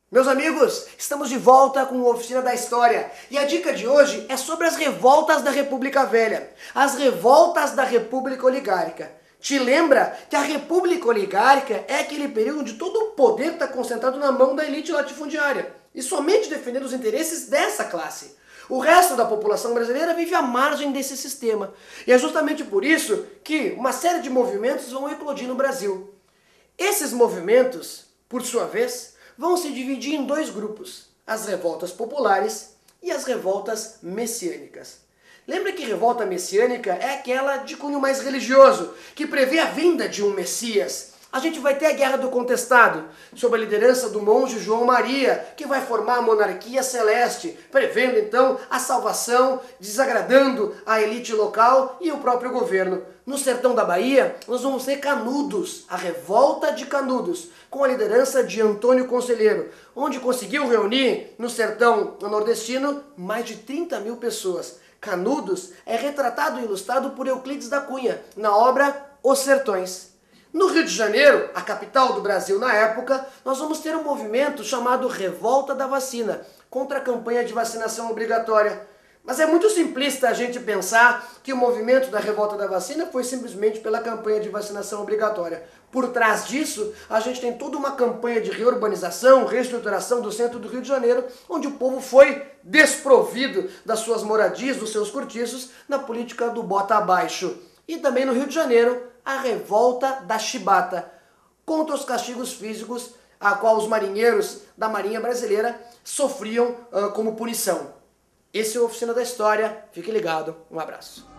Meus amigos, estamos de volta com a Oficina da História e a dica de hoje é sobre as revoltas da República Velha, as revoltas da República Oligárquica. Te lembra que a República Oligárquica é aquele período onde todo o poder está concentrado na mão da elite latifundiária e somente defendendo os interesses dessa classe. O resto da população brasileira vive à margem desse sistema e é justamente por isso que uma série de movimentos vão eclodir no Brasil. Esses movimentos, por sua vez, vão se dividir em dois grupos, as revoltas populares e as revoltas messiânicas. Lembra que revolta messiânica é aquela de cunho mais religioso, que prevê a vinda de um Messias. A gente vai ter a Guerra do Contestado, sob a liderança do monge João Maria, que vai formar a monarquia celeste, prevendo então a salvação, desagradando a elite local e o próprio governo. No sertão da Bahia, nós vamos ter Canudos, a Revolta de Canudos, com a liderança de Antônio Conselheiro, onde conseguiu reunir no sertão nordestino mais de 30 mil pessoas. Canudos é retratado e ilustrado por Euclides da Cunha, na obra Os Sertões. No Rio de Janeiro, a capital do Brasil na época, nós vamos ter um movimento chamado Revolta da Vacina, contra a campanha de vacinação obrigatória. Mas é muito simplista a gente pensar que o movimento da Revolta da Vacina foi simplesmente pela campanha de vacinação obrigatória. Por trás disso, a gente tem toda uma campanha de reurbanização, reestruturação do centro do Rio de Janeiro, onde o povo foi desprovido das suas moradias, dos seus cortiços, na política do bota abaixo. E também no Rio de Janeiro, a Revolta da Chibata, contra os castigos físicos a qual os marinheiros da Marinha Brasileira sofriam como punição. Esse é o Oficina da História, fique ligado, um abraço.